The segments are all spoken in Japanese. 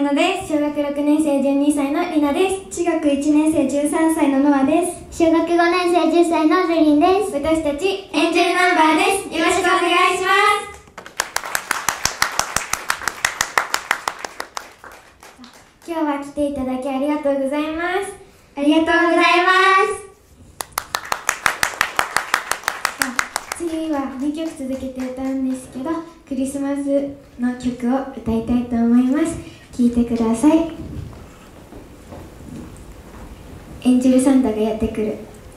野です。小学6年生12歳のりなです。中学1年生13歳ののあです。 小学5年生10歳のジュリンです。 私たちエンジェルナンバーです。よろしくお願いします。今日は来ていただきありがとうございます。 ありがとうございます。 次は2曲続けて歌うんですけど、クリスマスの曲を歌いたいと思います。聴いてください。エンジェルサンタがやってくる。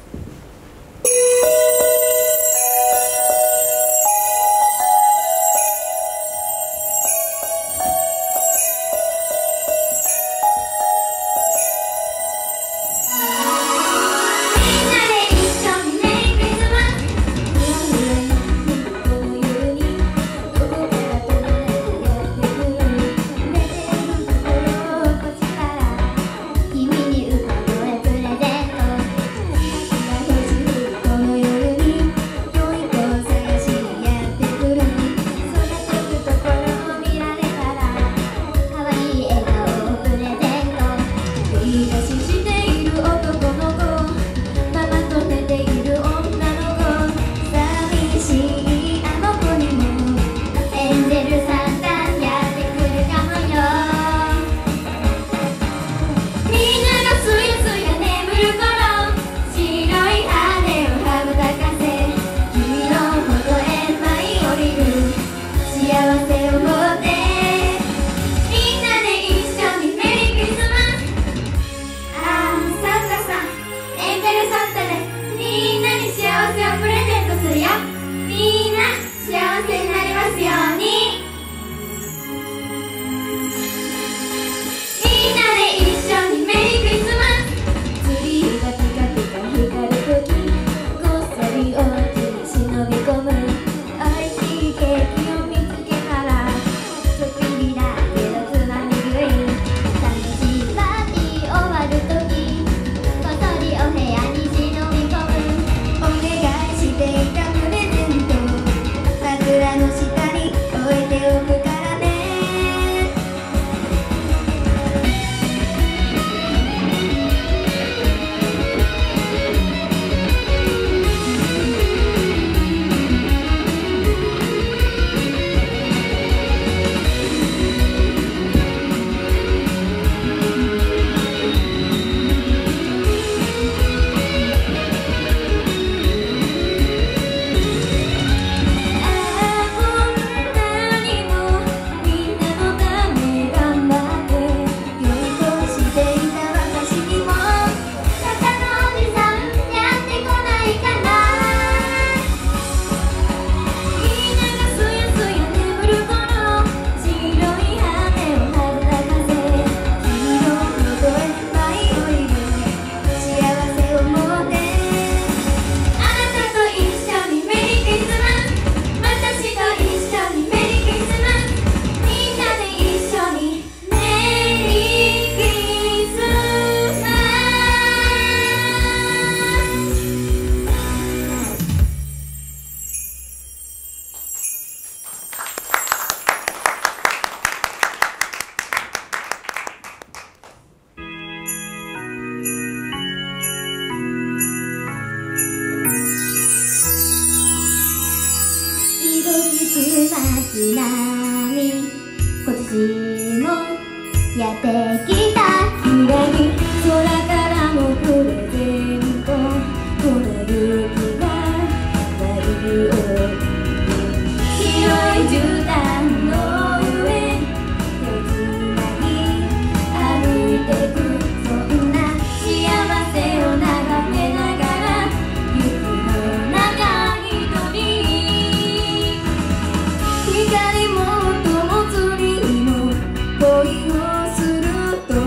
夏並み今年もやってきたひらに空からもプレゼントこの雪が舞うよ白い絨毯の上手をつなぎ歩いてくそんな幸せを眺めながら雪の中一人光も音も釣りも恋をすると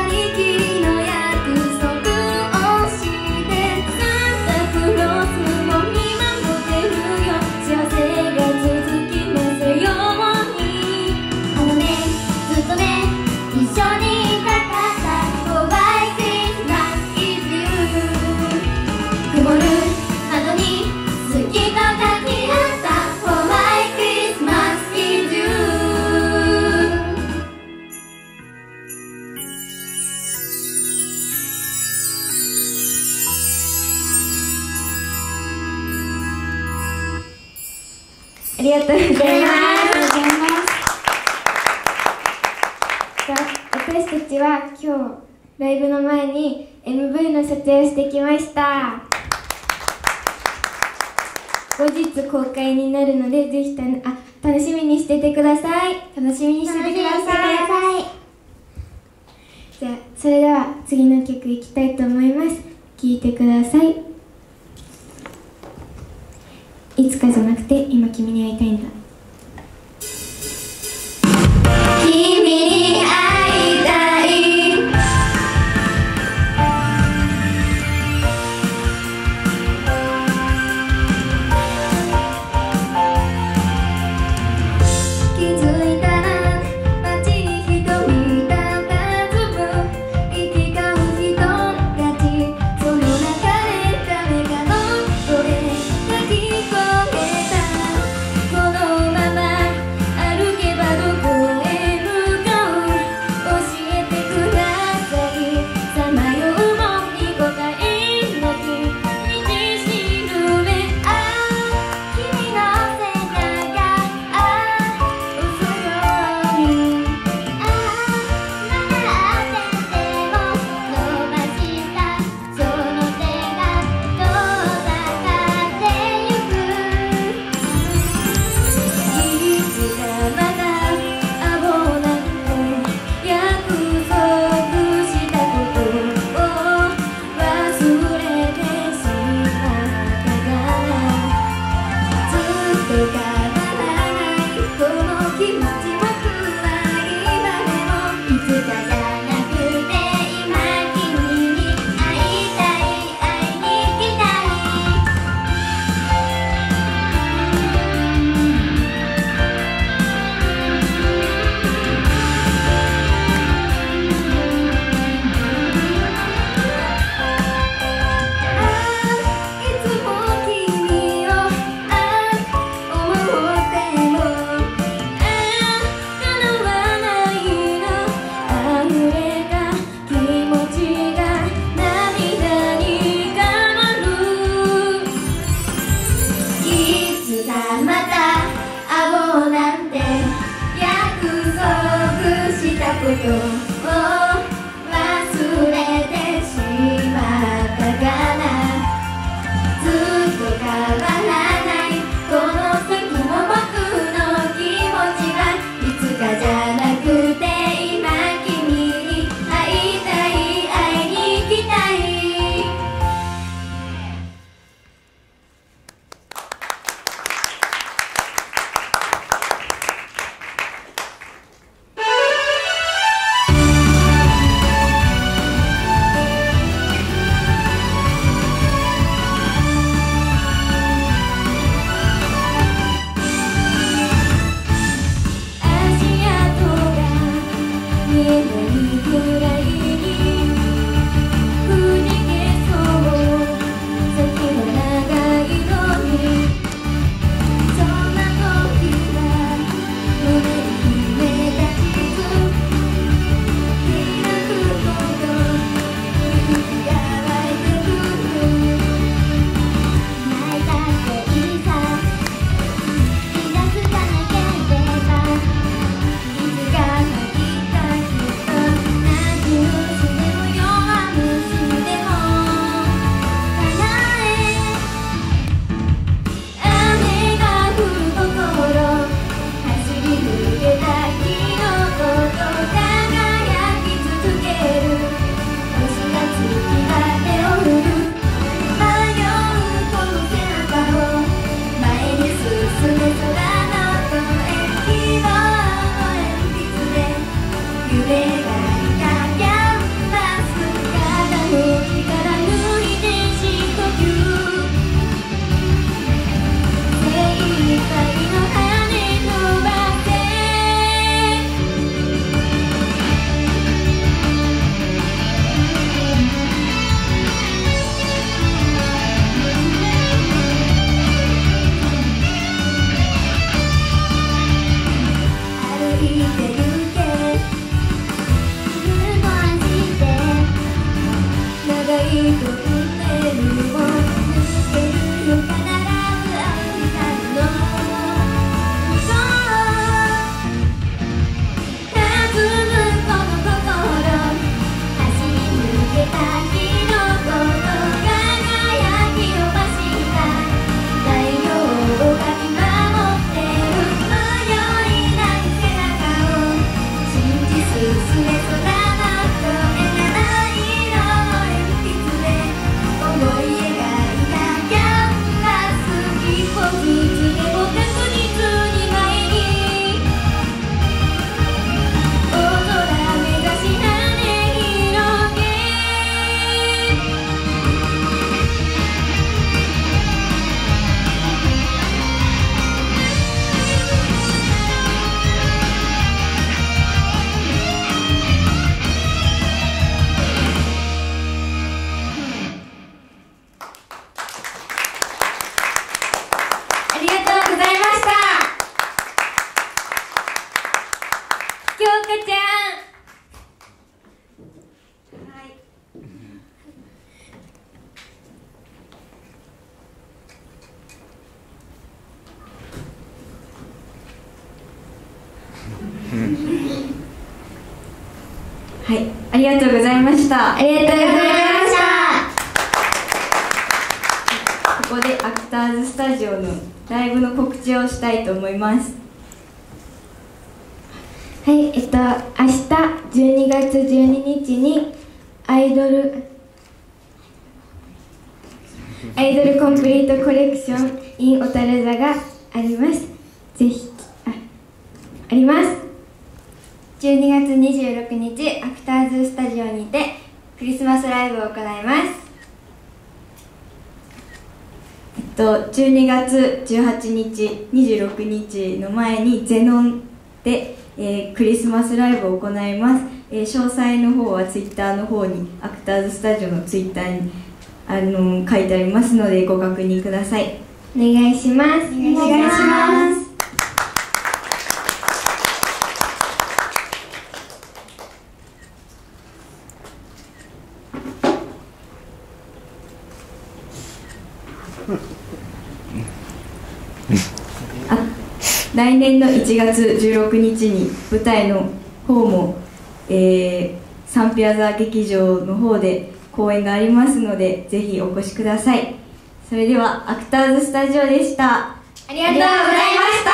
りきりの約束をしてサンタクロースも見守ってるよ幸せが続きますようにあのねずっとね一緒にいたかった Oh my Christmas is you 曇る窓に好きと書き合った Oh my Christmas is you ありがとうございます。私たちは今日ライブの前に MV の撮影をしてきました。後日公開になるのでぜひ楽しみにしててください。楽しみにしててください。じゃあそれでは次の曲いきたいと思います。聴いてください。いつかじゃなくて今君に会いたいんだ。 君に会いたい気づいたら街に人々たたずむ行き交う人たちその中で誰かの声が聞こえたこのまま歩けばどこへ向かうはい、ありがとうございました。 ありがとうございました。 ここでアクターズスタジオのライブの告知をしたいと思います。 はい、明日12月12日にアイドルコンプリートコレクション in 小樽座があります。ぜひあります。12月26日アクターズスタジオにてクリスマスライブを行います。 12月18日、26日の前にゼノンで、クリスマスライブを行います。詳細の方はツイッターの方に、アクターズスタジオのツイッターに書いてありますのでご確認ください。 お願いします。お願いします。 来年の1月16日に舞台の方も、サンピアザ劇場の方で公演がありますので、ぜひお越しください。それではアクターズスタジオでした。 ありがとうございました。